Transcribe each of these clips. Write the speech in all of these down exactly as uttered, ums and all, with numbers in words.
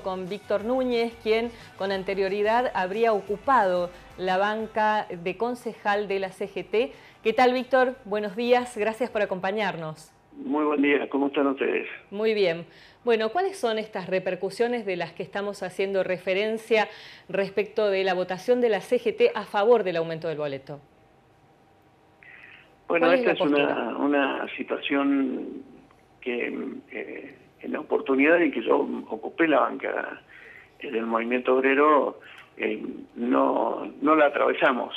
Con Víctor Núñez, quien con anterioridad habría ocupado la banca de concejal de la C G T. ¿Qué tal, Víctor? Buenos días, gracias por acompañarnos. Muy buen día, ¿cómo están ustedes? Muy bien. Bueno, ¿cuáles son estas repercusiones de las que estamos haciendo referencia respecto de la votación de la C G T a favor del aumento del boleto? Bueno, esta es, es una, una situación que eh, en la oportunidad en que yo ocupé la banca del movimiento obrero eh, no, no la atravesamos.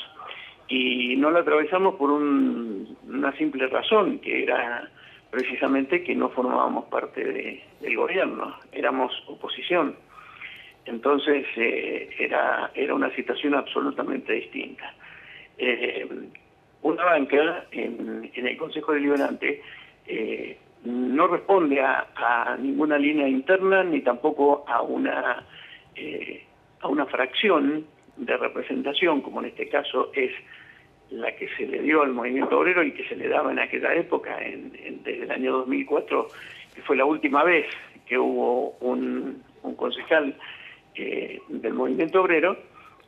Y no la atravesamos por un, una simple razón, que era precisamente que no formábamos parte de, del gobierno, éramos oposición. Entonces eh, era, era una situación absolutamente distinta. Eh, una banca en, en el Consejo Deliberante eh, no responde a, a ninguna línea interna ni tampoco a una, eh, a una fracción de representación, como en este caso es la que se le dio al movimiento obrero y que se le daba en aquella época, en, en, desde el año dos mil cuatro, que fue la última vez que hubo un, un concejal eh, del movimiento obrero.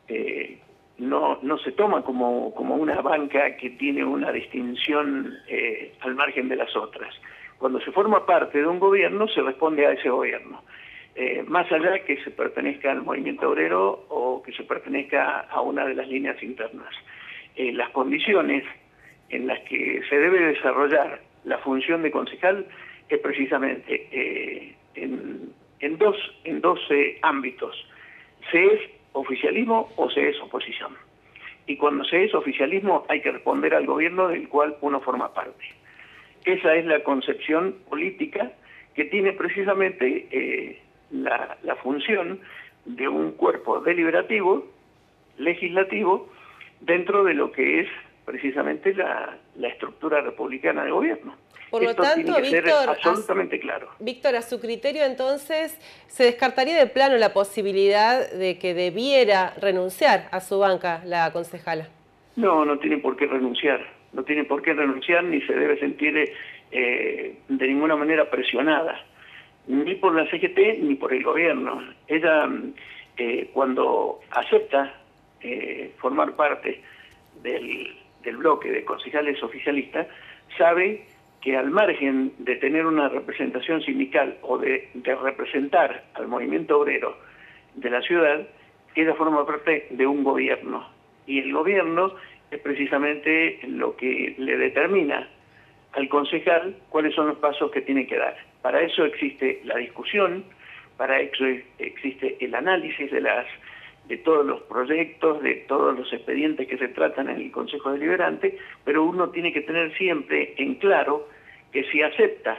eh, no, no se toma como, como una banca que tiene una distinción eh, al margen de las otras. Cuando se forma parte de un gobierno, se responde a ese gobierno. Eh, más allá de que se pertenezca al movimiento obrero o que se pertenezca a una de las líneas internas. Eh, las condiciones en las que se debe desarrollar la función de concejal es precisamente eh, en, en dos, en dos eh, ámbitos. Se es oficialismo o se es oposición. Y cuando se es oficialismo hay que responder al gobierno del cual uno forma parte. Esa es la concepción política que tiene precisamente eh, la, la función de un cuerpo deliberativo, legislativo, dentro de lo que es precisamente la, la estructura republicana de gobierno. Por lo Esto tanto, tiene que Víctor, ser absolutamente a, claro. Víctor, a su criterio, entonces, ¿se descartaría de plano la posibilidad de que debiera renunciar a su banca la concejala? No, no tiene por qué renunciar. No tiene por qué renunciar ni se debe sentir eh, de ninguna manera presionada, ni por la C G T ni por el gobierno. Ella, eh, cuando acepta eh, formar parte del, del bloque de concejales oficialistas, sabe que al margen de tener una representación sindical o de, de representar al movimiento obrero de la ciudad, ella forma parte de un gobierno. Y el gobierno es precisamente lo que le determina al concejal cuáles son los pasos que tiene que dar. Para eso existe la discusión, para eso existe el análisis de las de todos los proyectos, de todos los expedientes que se tratan en el Consejo Deliberante, pero uno tiene que tener siempre en claro que si acepta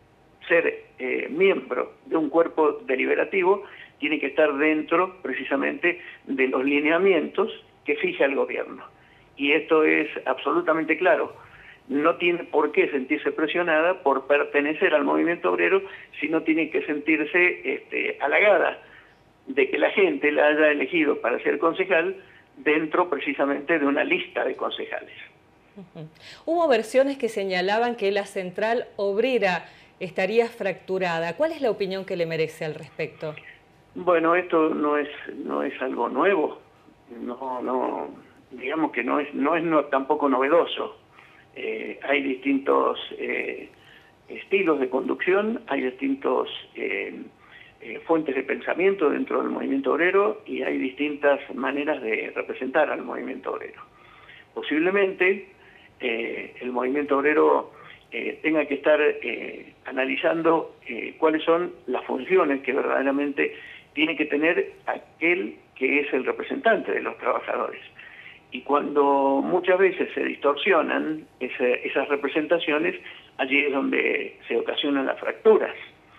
ser eh, miembro de un cuerpo deliberativo, tiene que estar dentro precisamente de los lineamientos que fija el gobierno. Y esto es absolutamente claro. No tiene por qué sentirse presionada por pertenecer al movimiento obrero, sino tiene que sentirse este, halagada de que la gente la haya elegido para ser concejal dentro precisamente de una lista de concejales. Uh-huh. Hubo versiones que señalaban que la central obrera estaría fracturada. ¿Cuál es la opinión que le merece al respecto? Bueno, esto no es, no es algo nuevo, no, no, digamos que no es, no es no, tampoco novedoso. Eh, hay distintos eh, estilos de conducción, hay distintos eh, eh, fuentes de pensamiento dentro del movimiento obrero y hay distintas maneras de representar al movimiento obrero. Posiblemente eh, el movimiento obrero eh, tenga que estar eh, analizando eh, cuáles son las funciones que verdaderamente tiene que tener aquel que es el representante de los trabajadores. Y cuando muchas veces se distorsionan ese, esas representaciones, allí es donde se ocasionan las fracturas.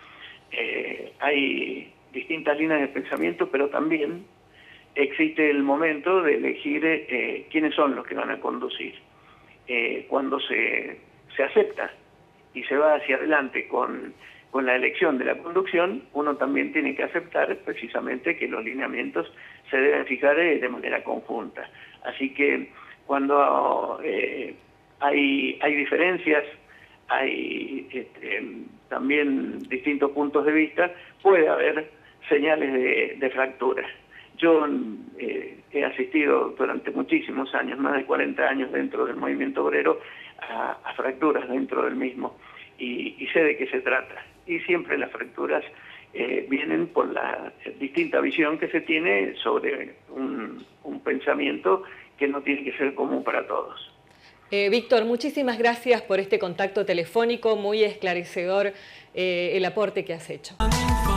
Eh, hay distintas líneas de pensamiento, pero también existe el momento de elegir eh, quiénes son los que van a conducir. Eh, cuando se, se acepta y se va hacia adelante con, con la elección de la conducción, uno también tiene que aceptar precisamente que los lineamientos se deben fijar eh, de manera conjunta. Así que cuando eh, hay, hay diferencias, hay este, también distintos puntos de vista, puede haber señales de, de fractura. Yo eh, he asistido durante muchísimos años, más de cuarenta años dentro del movimiento obrero, a, a fracturas dentro del mismo, y, y sé de qué se trata. Y siempre las fracturas eh, vienen por la distinta visión que se tiene sobre un, un pensamiento que no tiene que ser común para todos. Eh, Víctor, muchísimas gracias por este contacto telefónico, muy esclarecedor eh, el aporte que has hecho.